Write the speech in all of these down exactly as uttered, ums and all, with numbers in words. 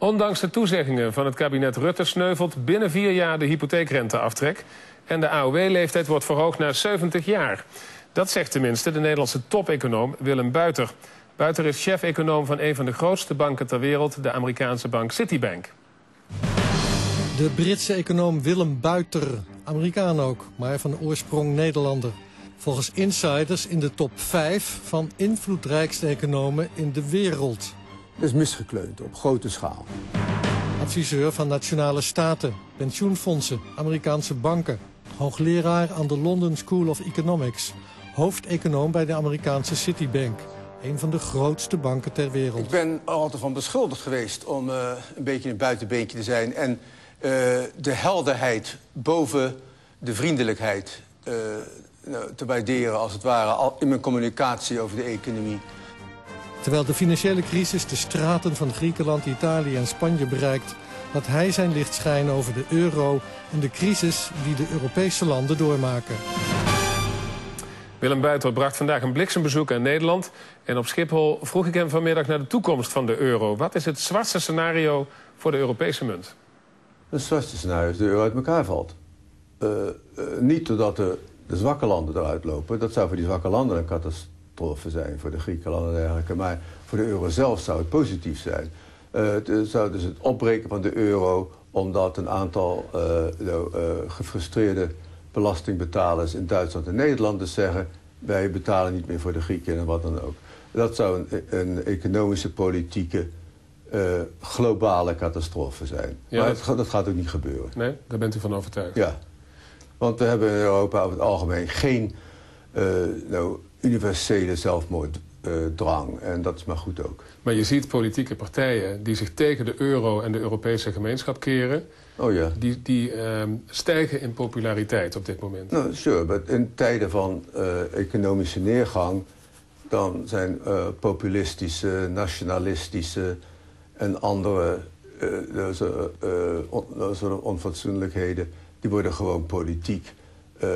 Ondanks de toezeggingen van het kabinet Rutte sneuvelt binnen vier jaar de hypotheekrenteaftrek. En de A O W-leeftijd wordt verhoogd naar zeventig jaar. Dat zegt tenminste de Nederlandse top-econoom Willem Buiter. Buiter is chef-econoom van een van de grootste banken ter wereld, de Amerikaanse bank Citibank. De Britse econoom Willem Buiter, Amerikaan ook, maar van oorsprong Nederlander. Volgens insiders in de top vijf van invloedrijkste economen in de wereld. Dat is misgekleund op grote schaal. Adviseur van nationale staten, pensioenfondsen, Amerikaanse banken. Hoogleraar aan de London School of Economics. Hoofdeconoom bij de Amerikaanse Citibank. Een van de grootste banken ter wereld. Ik ben er altijd van beschuldigd geweest om uh, een beetje een buitenbeentje te zijn. En uh, de helderheid boven de vriendelijkheid uh, nou, te waarderen, als het ware, al in mijn communicatie over de economie. Terwijl de financiële crisis de straten van Griekenland, Italië en Spanje bereikt, laat hij zijn licht schijnen over de euro en de crisis die de Europese landen doormaken. Willem Buiter bracht vandaag een bliksembezoek aan Nederland. En op Schiphol vroeg ik hem vanmiddag naar de toekomst van de euro. Wat is het zwartste scenario voor de Europese munt? Het zwartste scenario is dat de euro uit elkaar valt. Uh, uh, niet doordat de, de zwakke landen eruit lopen. Dat zou voor die zwakke landen een catastrofe zijn. Voor de Griekenland en dergelijke. Maar voor de euro zelf zou het positief zijn. Uh, het zou dus het opbreken van de euro, omdat een aantal uh, uh, gefrustreerde belastingbetalers in Duitsland en Nederland dus zeggen: wij betalen niet meer voor de Grieken en wat dan ook. Dat zou een, een economische, politieke, uh, globale catastrofe zijn. Ja, maar dat, dat gaat ook niet gebeuren. Nee, daar bent u van overtuigd? Ja, want we hebben in Europa over het algemeen geen uh, nou, universele zelfmoorddrang. Uh, en dat is maar goed ook. Maar je ziet politieke partijen die zich tegen de euro en de Europese gemeenschap keren. Oh ja. Die, die uh, stijgen in populariteit op dit moment. Nou, sure, maar in tijden van uh, economische neergang, dan zijn uh, populistische, nationalistische en andere uh, uh, on, soort onfatsoenlijkheden, die worden gewoon politiek uh,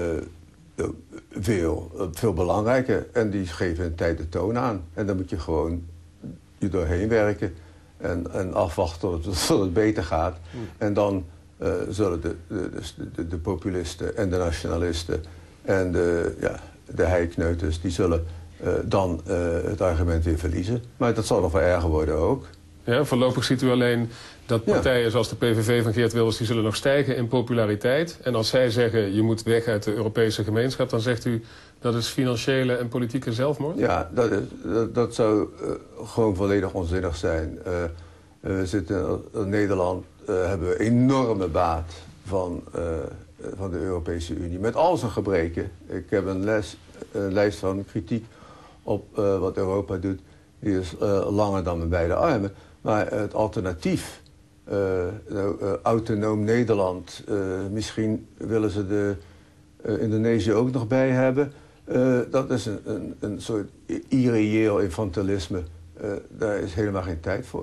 veel, veel belangrijker. En die geven een tijd de toon aan. En dan moet je gewoon je doorheen werken en, en afwachten tot het, tot het beter gaat. Mm. En dan uh, zullen de, de, de, de populisten en de nationalisten en de, ja, de heikneuters, die zullen uh, dan uh, het argument weer verliezen. Maar dat zal nog wel erger worden ook. Ja, voorlopig ziet u alleen dat partijen ja. zoals de P V V van Geert Wilders, die zullen nog stijgen in populariteit. En als zij zeggen, je moet weg uit de Europese gemeenschap, dan zegt u, dat is financiële en politieke zelfmoord? Ja, dat, is, dat, dat zou uh, gewoon volledig onzinnig zijn. Uh, we zitten in Nederland, uh, hebben we enorme baat van, uh, van de Europese Unie. Met al zijn gebreken. Ik heb een, les, een lijst van kritiek op uh, wat Europa doet. Die is uh, langer dan mijn beide armen. Maar het alternatief, uh, nou, uh, autonoom Nederland, uh, misschien willen ze de uh, Indonesië ook nog bij hebben. Uh, dat is een, een, een soort irreëel infantilisme. Uh, daar is helemaal geen tijd voor.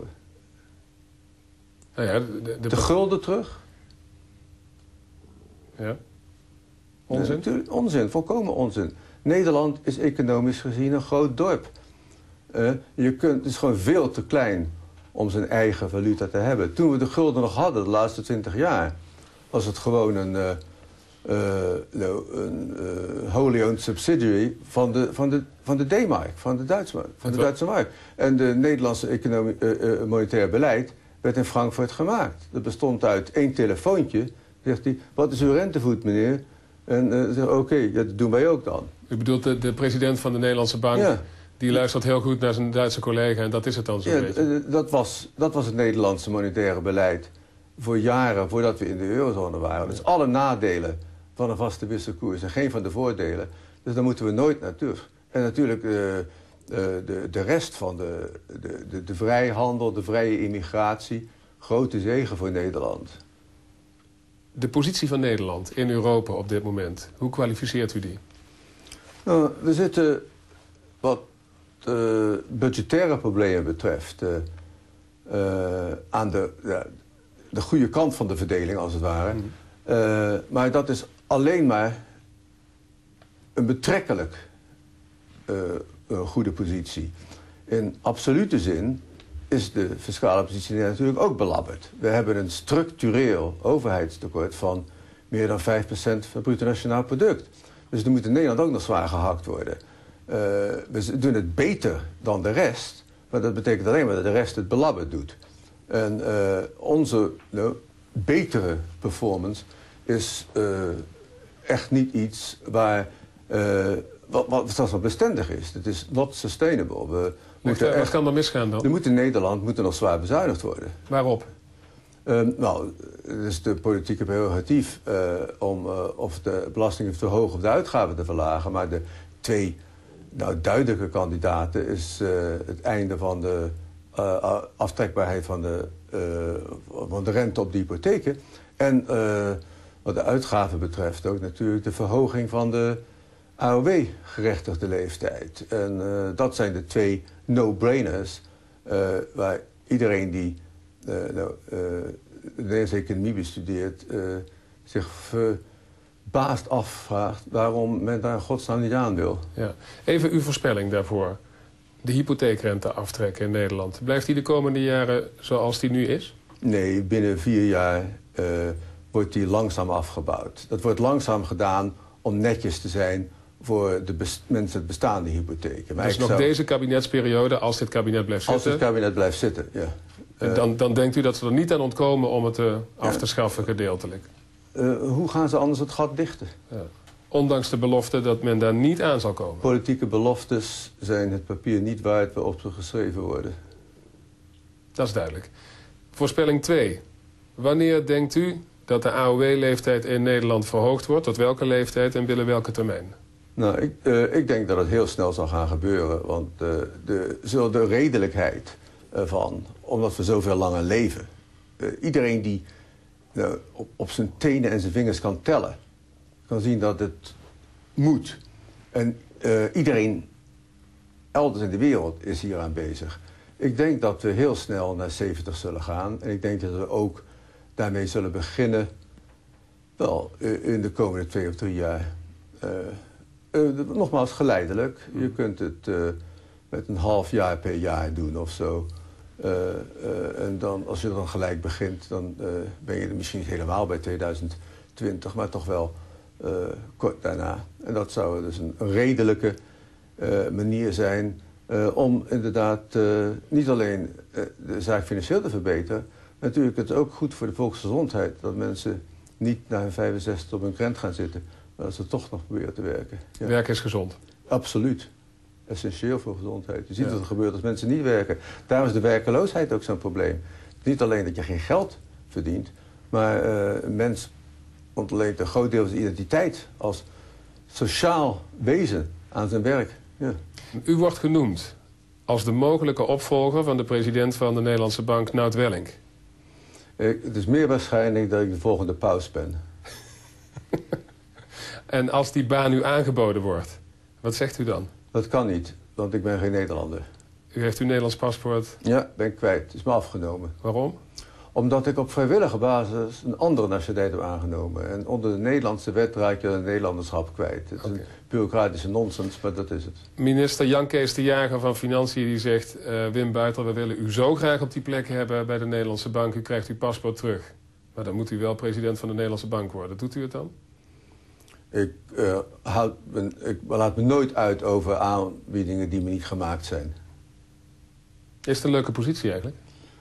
Nou ja, de, de, de... de gulden terug? Ja. Onzin? Ja, onzin, volkomen onzin. Nederland is economisch gezien een groot dorp. Uh, je kunt, het is gewoon veel te klein om zijn eigen valuta te hebben. Toen we de gulden nog hadden, de laatste twintig jaar, was het gewoon een, uh, uh, een uh, wholly owned subsidiary van de, van de, van de D-mark, van de Duitse, van de Duitse mark. En de Nederlandse economie, uh, uh, monetair beleid werd in Frankfurt gemaakt. Dat bestond uit één telefoontje. Zegt hij, wat is uw rentevoet, meneer? En uh, zegt oké, okay, ja, dat doen wij ook dan. U bedoelt de, de president van de Nederlandse bank? Ja. Die luistert heel goed naar zijn Duitse collega en dat is het dan zo'n ja, beetje. Dat was, dat was het Nederlandse monetaire beleid voor jaren voordat we in de eurozone waren. Dus alle nadelen van een vaste wisselkoers en geen van de voordelen. Dus daar moeten we nooit naar terug. En natuurlijk uh, uh, de, de rest van de, de, de, de vrijhandel, de vrije immigratie. Grote zegen voor Nederland. De positie van Nederland in Europa op dit moment, hoe kwalificeert u die? Nou, we zitten wat Uh, budgettaire problemen betreft uh, uh, aan de, uh, de goede kant van de verdeling, als het ware. Mm. Uh, maar dat is alleen maar een betrekkelijk uh, een goede positie. In absolute zin is de fiscale positie natuurlijk ook belabberd. We hebben een structureel overheidstekort van meer dan vijf procent van het bruto nationaal product. Dus er moet in Nederland ook nog zwaar gehakt worden. Uh, we doen het beter dan de rest, maar dat betekent alleen maar dat de rest het belabberd doet. En uh, onze nou, betere performance is uh, echt niet iets waar, uh, wat, wat, wat bestendig is. Het is not sustainable. We moeten wat echt, kan er misgaan dan? Er moet in Nederland moet er nog zwaar bezuinigd worden. Waarop? Uh, nou, het is de politieke prerogatief uh, om uh, of de belastingen te verhogen of de uitgaven te verlagen. Maar de twee nou, duidelijke kandidaten is uh, het einde van de uh, aftrekbaarheid van de, uh, van de rente op de hypotheken. En uh, wat de uitgaven betreft ook natuurlijk de verhoging van de A O W-gerechtigde leeftijd. En uh, dat zijn de twee no-brainers uh, waar iedereen die Uh, nou, uh, de Nederlandse economie bestudeert, uh, zich verbaasd afvraagt waarom men daar in godsnaam niet aan wil. Ja. Even uw voorspelling daarvoor. De hypotheekrente aftrekken in Nederland. Blijft die de komende jaren zoals die nu is? Nee, binnen vier jaar uh, wordt die langzaam afgebouwd. Dat wordt langzaam gedaan om netjes te zijn voor de mensen met bestaande hypotheken. Maar dus nog zou... deze kabinetsperiode, als dit kabinet blijft zitten? Als het kabinet blijft zitten, ja. En dan, dan denkt u dat ze er niet aan ontkomen om het uh, af te schaffen gedeeltelijk? Uh, hoe gaan ze anders het gat dichten? Ja. Ondanks de belofte dat men daar niet aan zal komen? Politieke beloftes zijn het papier niet waard waarop ze geschreven worden. Dat is duidelijk. Voorspelling twee. Wanneer denkt u dat de A O W-leeftijd in Nederland verhoogd wordt? Tot welke leeftijd en binnen welke termijn? Nou, ik, uh, ik denk dat het heel snel zal gaan gebeuren. Want uh, de, zo de redelijkheid uh, van, omdat we zoveel langer leven. Uh, iedereen die uh, op, op zijn tenen en zijn vingers kan tellen, kan zien dat het moet. En uh, iedereen elders in de wereld is hieraan bezig. Ik denk dat we heel snel naar zeventig zullen gaan. En ik denk dat we ook daarmee zullen beginnen, wel, uh, in de komende twee of drie jaar. Uh, Uh, nogmaals, geleidelijk. Je kunt het uh, met een half jaar per jaar doen of zo. Uh, uh, en dan, als je dan gelijk begint, dan uh, ben je er misschien niet helemaal bij tweeduizend twintig, maar toch wel uh, kort daarna. En dat zou dus een, een redelijke uh, manier zijn uh, om inderdaad uh, niet alleen uh, de zaak financieel te verbeteren, natuurlijk het is ook goed voor de volksgezondheid dat mensen niet na hun vijfenzestig op hun krent gaan zitten, maar dat ze toch nog proberen te werken. Ja. Werk is gezond. Absoluut. Essentieel voor gezondheid. Je ziet ja. wat er gebeurt als mensen niet werken. Daarom is de werkeloosheid ook zo'n probleem. Niet alleen dat je geen geld verdient, maar uh, een mens ontleent een groot deel van zijn identiteit als sociaal wezen aan zijn werk. Ja. U wordt genoemd als de mogelijke opvolger van de president van de Nederlandse Bank, Nout Welling. Ik, het is meer waarschijnlijk dat ik de volgende paus ben. En als die baan u aangeboden wordt, wat zegt u dan? Dat kan niet, want ik ben geen Nederlander. U heeft uw Nederlands paspoort? Ja, ben ik kwijt. Het is me afgenomen. Waarom? Omdat ik op vrijwillige basis een andere nationaliteit heb aangenomen. En onder de Nederlandse wet raak je een Nederlanderschap kwijt. Het is okay. een bureaucratische nonsens, maar dat is het. Minister Jan Kees de Jager van Financiën die zegt, uh, Wim Buiter, we willen u zo graag op die plek hebben bij de Nederlandse Bank. U krijgt uw paspoort terug. Maar dan moet u wel president van de Nederlandse Bank worden. Doet u het dan? Ik, uh, houd, ik laat me nooit uit over aanbiedingen die me niet gemaakt zijn. Is het een leuke positie eigenlijk?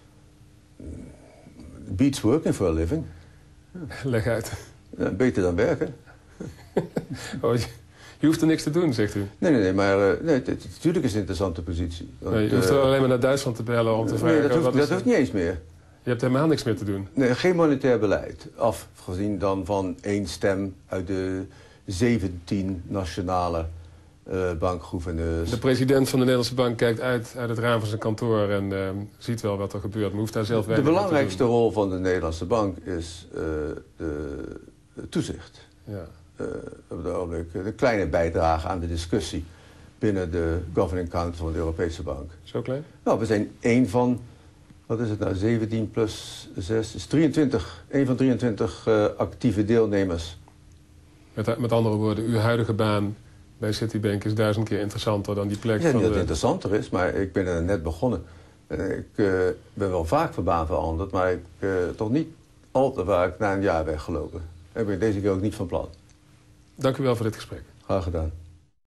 Beats working for a living. Leg uit. Ja, beter dan werken. Oh, je, je hoeft er niks te doen, zegt u? Nee, nee, nee, maar uh, nee, het, het, natuurlijk is het een interessante positie. Want, nee, je hoeft uh, alleen maar naar Duitsland te bellen om te vragen... Nee, dat hoeft, wat dat hoeft niet eens meer. Je hebt helemaal niks meer te doen? Nee, geen monetair beleid. Afgezien dan van één stem uit de zeventien nationale uh, bankgouverneurs. De president van de Nederlandse Bank kijkt uit, uit het raam van zijn kantoor en uh, ziet wel wat er gebeurt. Maar hoeft daar zelf weinig De belangrijkste rol van de Nederlandse Bank is uh, de, de toezicht. Ja. Uh, op het ogenblik de kleine bijdrage aan de discussie binnen de Governing Council van de Europese Bank. Zo klein? Nou, we zijn één van... Wat is het nou? zeventien plus zes is drieëntwintig. Een van drieëntwintig uh, actieve deelnemers. Met, met andere woorden, uw huidige baan bij Citibank is duizend keer interessanter dan die plek ja, van niet dat de... het interessanter is, maar ik ben er net begonnen. En ik uh, ben wel vaak van baan veranderd, maar ik uh, toch niet al te vaak na een jaar weggelopen. Dat ben ik deze keer ook niet van plan. Dank u wel voor dit gesprek. Graag gedaan.